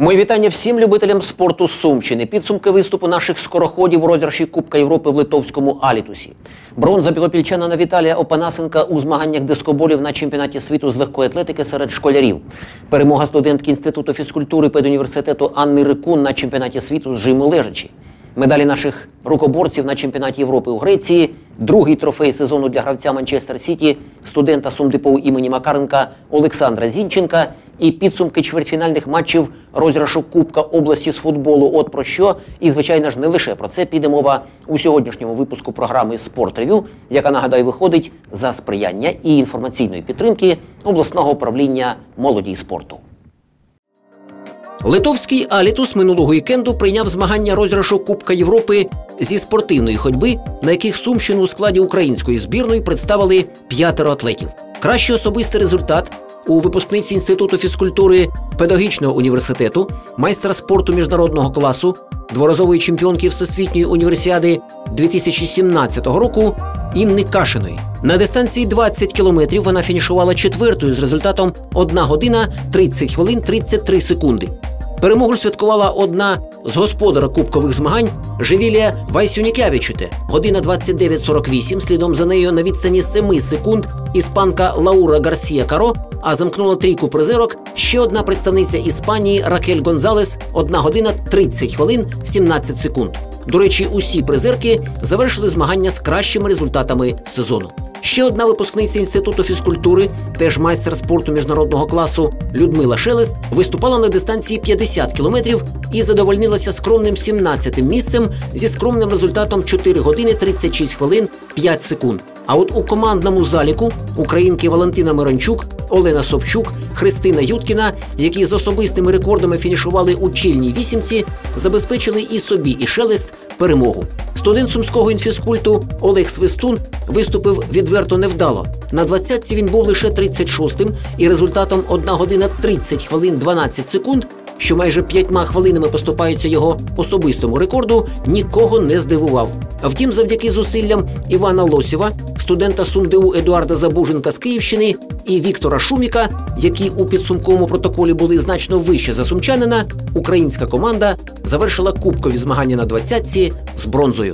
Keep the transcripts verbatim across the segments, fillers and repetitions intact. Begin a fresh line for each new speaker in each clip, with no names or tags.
Мої вітання всім любителям спорту з Сумщини. Підсумки виступу наших скороходів у розіграші Кубка Європи в литовському Алітусі. Бронза білопільчанина Віталія Опанасенка у змаганнях дискоболів на чемпіонаті світу з легкої атлетики серед школярів. Перемога студентки Інституту фізкультури педуніверситету Анни Рикун на чемпіонаті світу з жиму лежачі. Медалі наших рукоборців на чемпіонаті Європи у Греції, другий трофей сезону для гравця Манчестер Сіті, студента СумДПУ імені Макаренка Олександра Зінченка і підсумки чвертьфінальних матчів розіграшу Кубка області з футболу. От про що. І, звичайно ж, не лише про це піде мова у сьогоднішньому випуску програми «Спорт-рев'ю», яка, нагадаю, виходить за сприяння і інформаційної підтримки обласного управління молоді і спорту. Литовський Алітус минулого вікенду прийняв змагання розіграшу Кубка Європи зі спортивної ходьби, на яких Сумщину у складі української збірної представили п'ятеро атлетів. Кращий особистий результат у випускниці Інституту фізкультури педагогічного університету, майстра спорту міжнародного класу, дворазової чемпіонки Всесвітньої універсіади дві тисячі сімнадцятого року Інни Кашиної. На дистанції двадцять кілометрів вона фінішувала четвертою з результатом одна година тридцять хвилин тридцять три секунди. Перемогу святкувала одна з господара кубкових змагань Живілія Вайсюнікявічуте. Година двадцять дев'ять сорок вісім, слідом за нею на відстані семи секунд іспанка Лаура Гарсія Каро, а замкнула трійку призерок ще одна представниця Іспанії Ракель Гонзалес, одна година тридцять хвилин сімнадцять секунд. До речі, усі призерки завершили змагання з кращими результатами сезону. Ще одна випускниця Інституту фізкультури, теж майстер спорту міжнародного класу Людмила Шелест, виступала на дистанції п'ятдесят кілометрів і задовольнилася скромним сімнадцятим місцем зі скромним результатом чотири години тридцять шість хвилин п'ять секунд. А от у командному заліку українки Валентина Мирончук, Олена Собчук, Христина Юткіна, які з особистими рекордами фінішували у чільній вісімці, забезпечили і собі, і Шелест перемогу. Студент сумського інфізкульту Олег Свистун виступив відверто невдало. На двадцятці він був лише тридцять шостим і результатом одна година тридцять хвилин дванадцять секунд, що майже п'ятьма хвилинами поступається його особистому рекорду, нікого не здивував. Втім, завдяки зусиллям Івана Лосєва, студента СумДУ Едуарда Забуженка з Київщини і Віктора Шуміка, які у підсумковому протоколі були значно вище за сумчанина, українська команда завершила кубкові змагання на двадцятці з бронзою.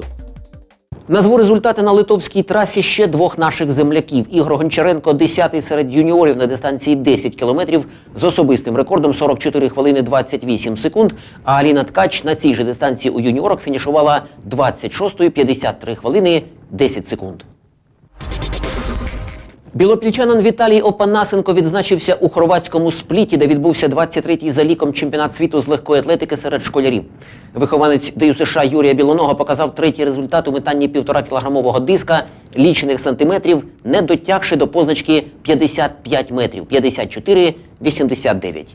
Назву результати на литовській трасі ще двох наших земляків. Ігор Гончаренко – десятий серед юніорів на дистанції десять кілометрів з особистим рекордом сорок чотири хвилини двадцять вісім секунд, а Аліна Ткач на цій же дистанції у юніорок фінішувала двадцять шостою п'ятдесят три хвилини десять секунд. Білопільчанин Віталій Опанасенко відзначився у хорватському Спліті, де відбувся двадцять третій за ліком чемпіонат світу з легкої атлетики серед школярів. Вихованець ДЮСШ Юрія Білоного показав третій результат у метанні півторакілограмового диска лічених сантиметрів, не дотягши до позначки п'ятдесят п'ять метрів – п'ятдесят чотири вісімдесят дев'ять.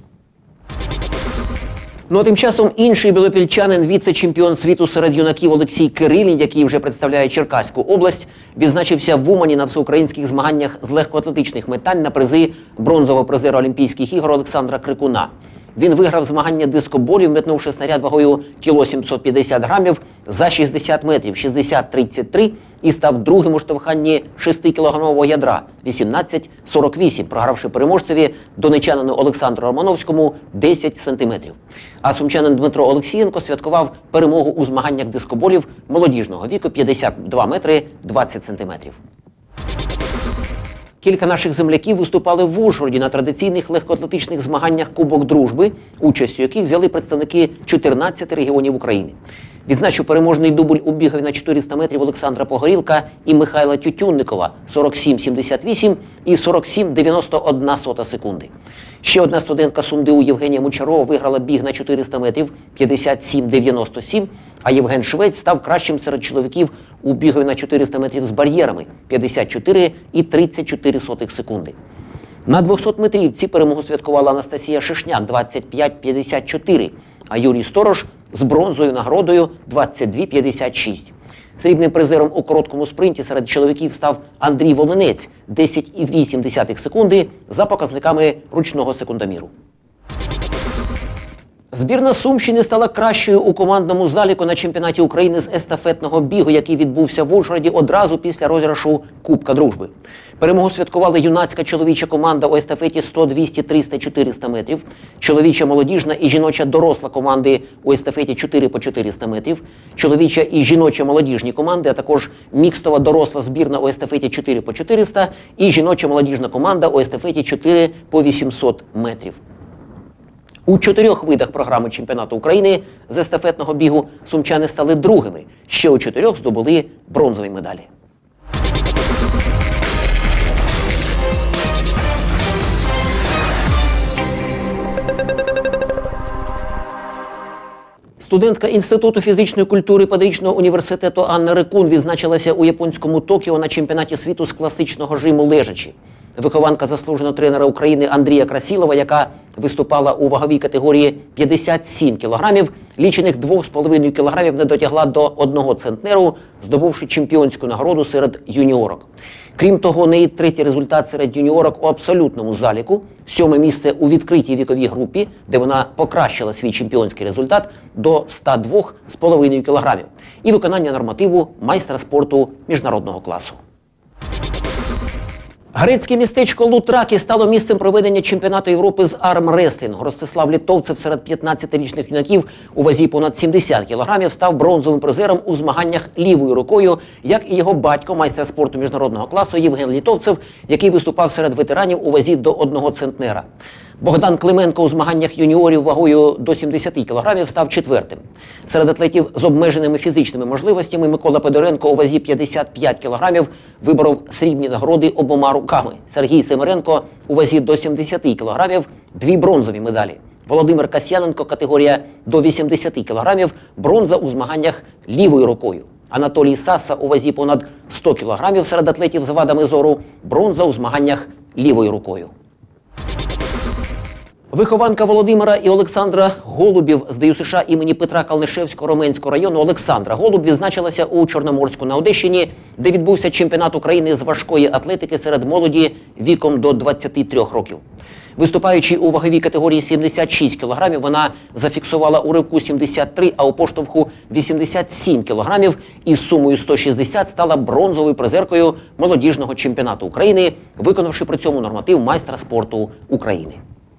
Ну а тим часом інший білопільчанин, віце-чемпіон світу серед юнаків Олексій Кирилін, який вже представляє Черкаську область, відзначився в Умані на всеукраїнських змаганнях з легкоатлетичних метань на призи бронзового призера Олімпійських ігор Олександра Крикуна. Він виграв змагання дискоболів, метнувши снаряд вагою кіло сімсот п'ятдесят грамів за шістдесят метрів – шістдесят тридцять три і став другим у штовханні шестикілограмового ядра вісімнадцять сорок вісім, програвши переможцеві донечанину Олександру Романовському десять сантиметрів. А сумчанин Дмитро Олексієнко святкував перемогу у змаганнях дискоболів молодіжного віку п'ятдесят два метри двадцять сантиметрів. Кілька наших земляків виступали в Ужгороді на традиційних легкоатлетичних змаганнях Кубок Дружби, участю яких взяли представники чотирнадцяти регіонів України. Відзначу переможний дубль у бігові на чотириста метрів Олександра Погорілка і Михайла Тютюнникова сорок сім сімдесят вісім і сорок сім дев'яносто одна сота секунди. Ще одна студентка СумДУ Євгенія Мучарова виграла біг на чотириста метрів п'ятдесят сім дев'яносто сім, а Євген Швець став кращим серед чоловіків у бігові на чотириста метрів з бар'єрами п'ятдесят чотири і тридцять чотири сотих секунди. На двохсотметрівці перемогу святкувала Анастасія Шишняк двадцять п'ять п'ятдесят чотири, а Юрій Сторож з бронзовою нагородою двадцять два п'ятдесят шість. Срібним призером у короткому спринті серед чоловіків став Андрій Волинець десять цілих вісім десятих секунди за показниками ручного секундоміру. Збірна Сумщини стала кращою у командному заліку на чемпіонаті України з естафетного бігу, який відбувся в Ужгороді одразу після розіграшу Кубка Дружби. Перемогу святкували юнацька чоловіча команда у естафеті сто, двісті, триста, чотириста метрів, чоловіча молодіжна і жіноча доросла команди у естафеті чотири по чотириста метрів, чоловіча і жіноча молодіжні команди, а також мікстова доросла збірна у естафеті чотири по чотириста і жіноча молодіжна команда у естафеті чотири по вісімсот метрів. У чотирьох видах програми чемпіонату України з естафетного бігу сумчани стали другими. Ще у чотирьох здобули бронзові медалі. Студентка Інституту фізичної культури Педагогічного університету Анна Рикун відзначилася у японському Токіо на чемпіонаті світу з класичного жиму лежачі. Вихованка заслуженого тренера України Андрія Красілова, яка виступала у ваговій категорії п'ятдесят сім кілограмів, лічених два з половиною кілограмів не дотягла до одного центнеру, здобувши чемпіонську нагороду серед юніорок. Крім того, у неї третій результат серед юніорок у абсолютному заліку, сьоме місце у відкритій віковій групі, де вона покращила свій чемпіонський результат до ста двох з половиною кілограмів, і виконання нормативу майстра спорту міжнародного класу. Грецьке містечко Лутраки стало місцем проведення чемпіонату Європи з армреслінгу. Ростислав Літовцев серед п'ятнадцятирічних юнаків у вазі понад сімдесят кілограмів став бронзовим призером у змаганнях лівою рукою, як і його батько, майстер спорту міжнародного класу Євген Літовцев, який виступав серед ветеранів у вазі до одного центнера. Богдан Клименко у змаганнях юніорів вагою до сімдесят кілограмів став четвертим. Серед атлетів з обмеженими фізичними можливостями Микола Подоренко у вазі п'ятдесят п'ять кілограмів виборов срібні нагороди обома руками. Сергій Семеренко у вазі до сімдесят кілограмів – дві бронзові медалі. Володимир Касьяненко, категорія до вісімдесят кілограмів, бронза у змаганнях лівою рукою. Анатолій Саса у вазі понад сто кілограмів серед атлетів з вадами зору, бронза у змаганнях лівою рукою. Вихованка Володимира і Олександра Голубів з ДЮСШ імені Петра Калнишевського Роменського району Олександра Голуб відзначилася у Чорноморську на Одещині, де відбувся чемпіонат України з важкої атлетики серед молоді віком до двадцяти трьох років. Виступаючи у ваговій категорії сімдесят шість кілограмів, вона зафіксувала у ривку сімдесят три, а у поштовху вісімдесят сім кілограмів і з сумою сто шістдесят стала бронзовою призеркою молодіжного чемпіонату України, виконавши при цьому норматив майстра спорту України.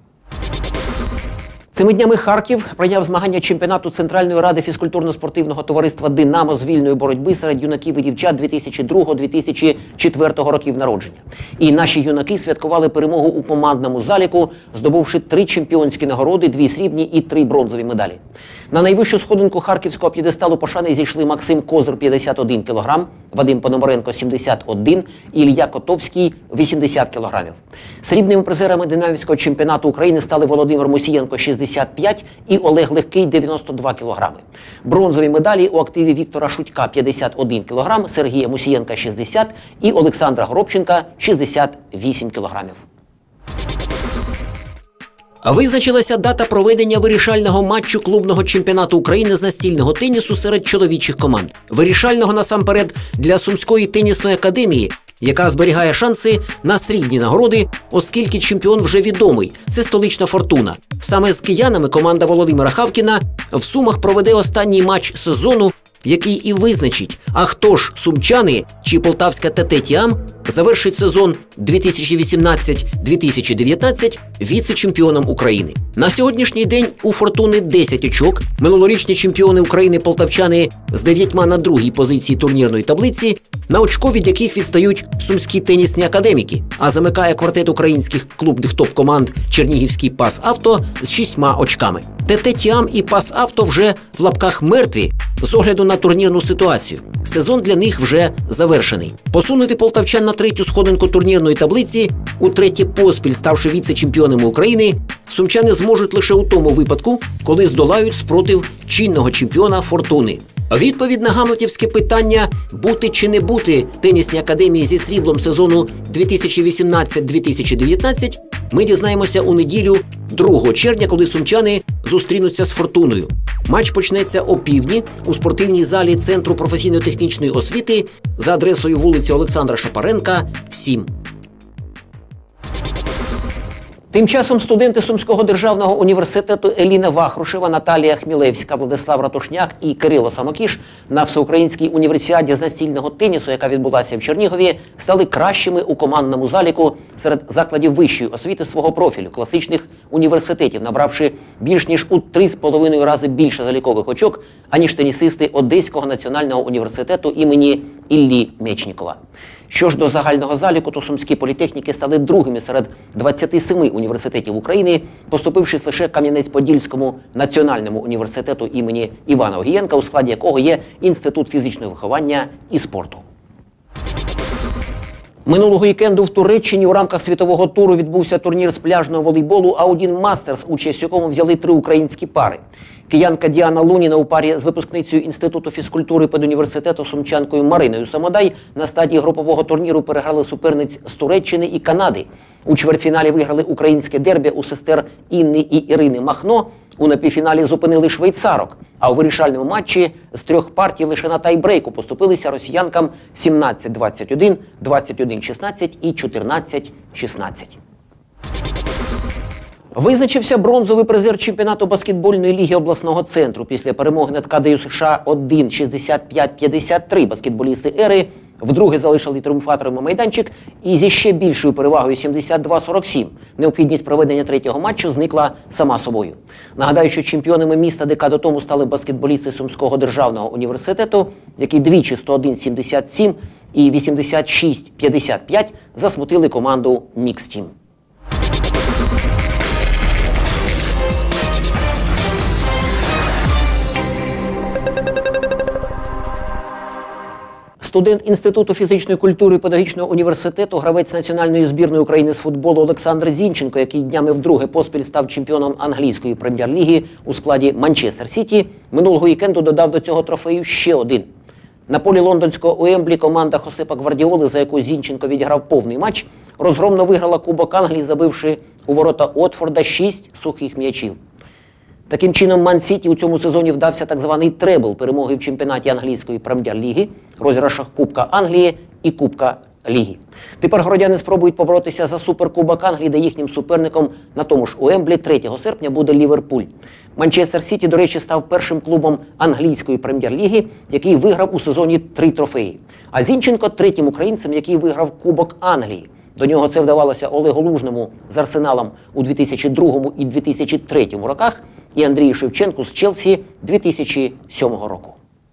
Цими днями Харків прийняв змагання чемпіонату Центральної ради фізкультурно-спортивного товариства «Динамо» з вільної боротьби серед юнаків і дівчат дві тисячі другого - дві тисячі четвертого років народження. І наші юнаки святкували перемогу у командному заліку, здобувши три чемпіонські нагороди, дві срібні і три бронзові медалі. На найвищу сходинку харківського п'єдесталу пошани зійшли Максим Козир – п'ятдесят один кілограм, Вадим Пономаренко – сімдесят один і Ілля Котовський – вісімдесят кілограмів. Срібними призерами Динамівського чемпіонату України стали Володимир Мусієнко – шістдесят п'ять і Олег Легкий – дев'яносто два кілограми. Бронзові медалі у активі Віктора Шутька – п'ятдесят один кілограм, Сергія Мусієнка – шістдесят і Олександра Горобченка – шістдесят вісім кілограмів. Визначилася дата проведення вирішального матчу клубного чемпіонату України з настільного тенісу серед чоловічих команд. Вирішального насамперед для Сумської тенісної академії, яка зберігає шанси на срібні нагороди, оскільки чемпіон вже відомий – це столична «Фортуна». Саме з киянами команда Володимира Хавкіна в Сумах проведе останній матч сезону, який і визначить, а хто ж сумчани чи полтавська ТТ «Тіам» завершить сезон дві тисячі вісімнадцять - дві тисячі дев'ятнадцять віце-чемпіоном України. На сьогоднішній день у «Фортуни» десять очок, минулорічні чемпіони України полтавчани з дев'ятьма на другій позиції турнірної таблиці, на очко від яких відстають сумські тенісні академіки, а замикає квартет українських клубних топ-команд Чернігівський «Пас Авто» з шістьма очками. ТТ «Тіам» і «Пас Авто» вже в лапках мертві з огляду на турнірну ситуацію. Сезон для них вже завершений. Посунути полтавчан на третю сходинку турнірної таблиці, утретє поспіль ставши віце-чемпіонами України, сумчани зможуть лише у тому випадку, коли здолають спротив чинного чемпіона «Фортуни». Відповідь на гамлетівське питання «бути чи не бути» тенісній академії зі сріблом сезону дві тисячі вісімнадцять - дві тисячі дев'ятнадцять ми дізнаємося у неділю другого червня, коли сумчани зустрінуться з «Фортуною». Матч почнеться о півдні у спортивній залі Центру професійно-технічної освіти за адресою вулиця Олександра Шапаренка, сім. Тим часом студенти Сумського державного університету Еліна Вахрушева, Наталія Хмілевська, Владислав Ратушняк і Кирило Самокіш на Всеукраїнській універсіаді з настільного тенісу, яка відбулася в Чернігові, стали кращими у командному заліку серед закладів вищої освіти свого профілю, класичних університетів, набравши більш ніж у три з половиною рази більше залікових очок, аніж тенісисти Одеського національного університету імені Іллі Мечнікова. Що ж до загального заліку, то сумські політехніки стали другими серед двадцяти семи університетів України, поступившись лише Кам'янець-Подільському національному університету імені Івана Огієнка, у складі якого є Інститут фізичного виховання і спорту. Минулого вікенду в Туреччині у рамках світового туру відбувся турнір з пляжного волейболу Аудін Мастерс, участь в якому взяли три українські пари. Киянка Діана Луніна у парі з випускницею Інституту фізкультури педуніверситету сумчанкою Мариною Самодай на стадії групового турніру переграли суперниць з Туреччини і Канади. У чвертьфіналі виграли українське дербі у сестер Інни і Ірини Махно, у напівфіналі зупинили швейцарок, а у вирішальному матчі з трьох партій лише на тайбрейку поступилися росіянкам сімнадцять двадцять один, двадцять один шістнадцять і чотирнадцять шістнадцять. Визначився бронзовий призер чемпіонату баскетбольної ліги обласного центру. Після перемоги над КДЮ США один шістдесят п'ять п'ятдесят три баскетболісти «Ери» вдруге залишили тріумфаторами майданчик і зі ще більшою перевагою сімдесят два сорок сім. Необхідність проведення третього матчу зникла сама собою. Нагадаю, що чемпіонами міста декаду тому стали баскетболісти Сумського державного університету, які двічі сто один сімдесят сім і вісімдесят шість п'ятдесят п'ять засмутили команду «Мікс-Тім». Студент Інституту фізичної культури і педагогічного університету, гравець національної збірної України з футболу Олександр Зінченко, який днями вдруге поспіль став чемпіоном англійської прем'єр-ліги у складі Манчестер Сіті, минулого вікенду додав до цього трофею ще один. На полі лондонського Уемблі команда Хосепа Гвардіоли, за яку Зінченко відіграв повний матч, розгромно виграла Кубок Англії, забивши у ворота Отфорда шість сухих м'ячів. Таким чином, Ман-Сіті у цьому сезоні вдався так званий требл перемоги в чемпіонаті англійської прем'єр-ліги, розіграшах Кубка Англії і Кубка Ліги. Тепер городяни спробують поборотися за Суперкубок Англії, де їхнім суперником на тому ж Уемблі третього серпня буде Ліверпуль. Манчестер Сіті, до речі, став першим клубом англійської прем'єр-ліги, який виграв у сезоні три трофеї. А Зінченко – третім українцем, який виграв Кубок Англії. До нього це вдавалося Олегу Лужному з Арсеналом у дві тисячі другому і дві тисячі третьому роках і Андрію Шевченку з Челсі дві тисячі сьомого року.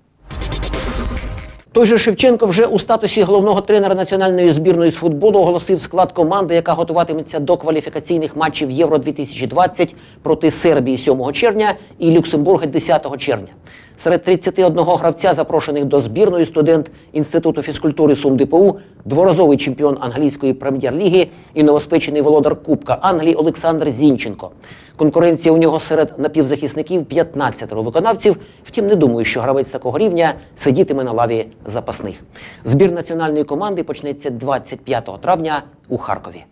Той же Шевченко вже у статусі головного тренера національної збірної з футболу оголосив склад команди, яка готуватиметься до кваліфікаційних матчів Євро дві тисячі двадцять проти Сербії сьомого червня і Люксембурга десятого червня. Серед тридцяти одного гравця, запрошених до збірної, студент Інституту фізкультури СумДПУ, дворазовий чемпіон англійської прем'єр-ліги і новоспечений володар Кубка Англії Олександр Зінченко. Конкуренція у нього серед напівзахисників п'ятнадцятеро виконавців, втім не думаю, що гравець такого рівня сидітиме на лаві запасних. Збір національної команди почнеться двадцять п'ятого травня у Харкові.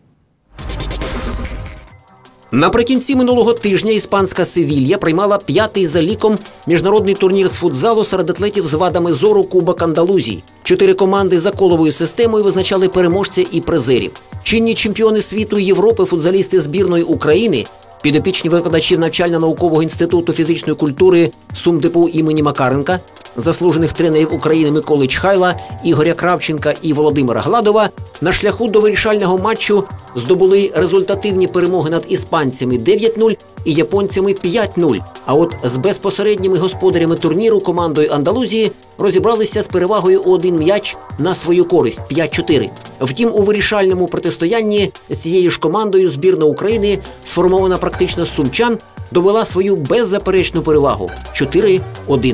Наприкінці минулого тижня іспанська Севілья приймала п'ятий за ліком міжнародний турнір з футзалу серед атлетів з вадами зору Кубок Андалузії. Чотири команди за коловою системою визначали переможця і призерів. Чинні чемпіони світу і Європи, футзалісти збірної України, підопічні викладачів навчально-наукового інституту фізичної культури СумДПУ імені Макаренка, заслужених тренерів України Миколи Чхайла, Ігоря Кравченка і Володимира Гладова на шляху до вирішального матчу здобули результативні перемоги над іспанцями дев'ять нуль і японцями п'ять нуль. А от з безпосередніми господарями турніру командою Андалузії розібралися з перевагою у один м'яч на свою користь – п'ять чотири. Втім, у вирішальному протистоянні з цією ж командою збірна України, сформована практично з сумчан, довела свою беззаперечну перевагу – чотири один.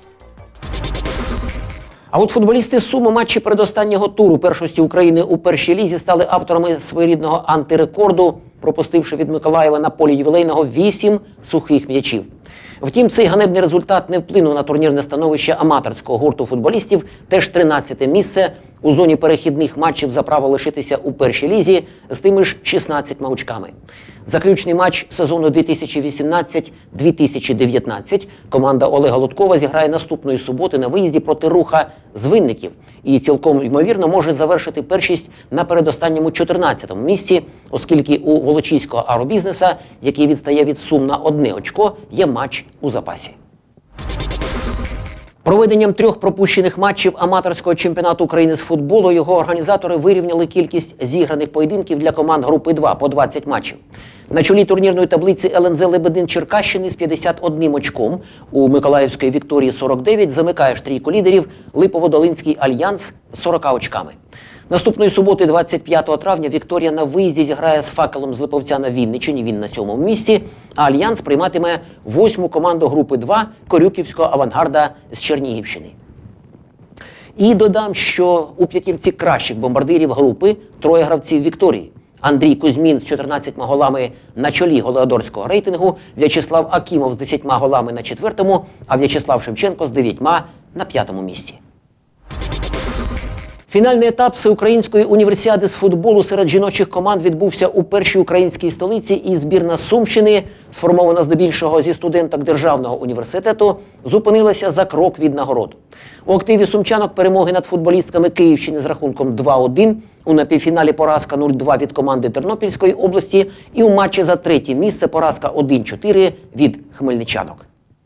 А от футболісти з Сум у матчі передостаннього туру першості України у першій лізі стали авторами своєрідного антирекорду, пропустивши від Миколаєва на полі ювілейного вісім сухих м'ячів. Втім, цей ганебний результат не вплинув на турнірне становище аматорського гурту футболістів, теж тринадцяте місце у зоні перехідних матчів за право лишитися у першій лізі з тими ж шістнадцятьма очками. Заключний матч сезону дві тисячі вісімнадцять - дві тисячі дев'ятнадцять команда Олега Лоткова зіграє наступної суботи на виїзді проти Руха з Винників і цілком ймовірно може завершити першість на передостанньому чотирнадцятому місці, оскільки у волочиського агробізнеса, який відстає від Сум на одне очко, є матч у запасі. Проведенням трьох пропущених матчів аматорського чемпіонату України з футболу його організатори вирівняли кількість зіграних поєдинків для команд групи два по двадцять матчів. На чолі турнірної таблиці ел ен зет «Лебедин» Черкащини з п'ятдесят одним очком, у Миколаївської «Вікторії» сорок дев'ять, замикає трійку лідерів Липоводолинський «Альянс» з сорока очками. Наступної суботи, двадцять п'ятого травня, «Вікторія» на виїзді зіграє з «Факелом» з Липовця на Вінниччині, він на сьомому місці, а «Альянс» прийматиме восьму команду групи два Корюківського «Авангарда» з Чернігівщини. І додам, що у п'ятірці кращих бомбардирів групи троє гравців «Вікторії». Андрій Кузьмін з чотирнадцятьма голами на чолі голеадорського рейтингу, В'ячеслав Акімов з десятьма голами на четвертому, а В'ячеслав Шевченко з дев'ятьма на п'ятому місці. Фінальний етап всеукраїнської універсіади з футболу серед жіночих команд відбувся у першій українській столиці, і збірна Сумщини, сформована здебільшого зі студенток Державного університету, зупинилася за крок від нагород. У активі сумчанок перемоги над футболістками Київщини з рахунком два один, у напівфіналі поразка нуль два від команди Тернопільської області і у матчі за третє місце поразка один чотири від хмельничанок.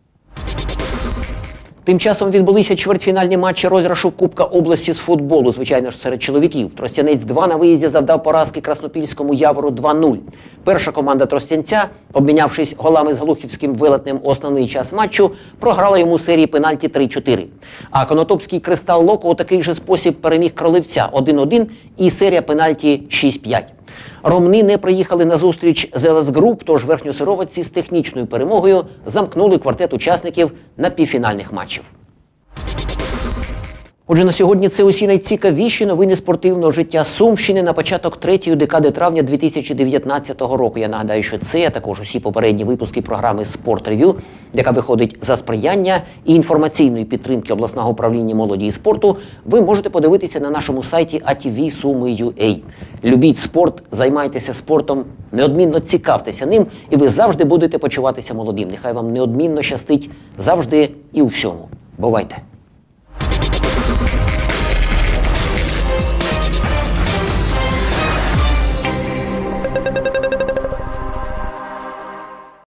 Тим часом відбулися чвертьфінальні матчі розіграшу Кубка області з футболу, звичайно ж, серед чоловіків. Тростянець два на виїзді завдав поразки Краснопільському Явору два нуль. Перша команда Тростянця, обмінявшись голами з Глухівським Велетнем у основний час матчу, програла йому серії пенальті три чотири. А Конотопський Кристал Локо у такий же спосіб переміг Кролевця один один і серія пенальті шість п'ять. Ромни не приїхали на зустріч з ел ес Груп, тож верхньосироватці з технічною перемогою замкнули квартет учасників на півфінальних матчів. Отже, на сьогодні це усі найцікавіші новини спортивного життя Сумщини на початок третьої декади травня дві тисячі дев'ятнадцятого року. Я нагадаю, що це, а також усі попередні випуски програми «Спорт Рев'ю», яка виходить за сприяння і інформаційної підтримки обласного управління молоді і спорту, ви можете подивитися на нашому сайті а ті ві суми крапка ю а. Любіть спорт, займайтеся спортом, неодмінно цікавтеся ним, і ви завжди будете почуватися молодим. Нехай вам неодмінно щастить завжди і у всьому. Бувайте!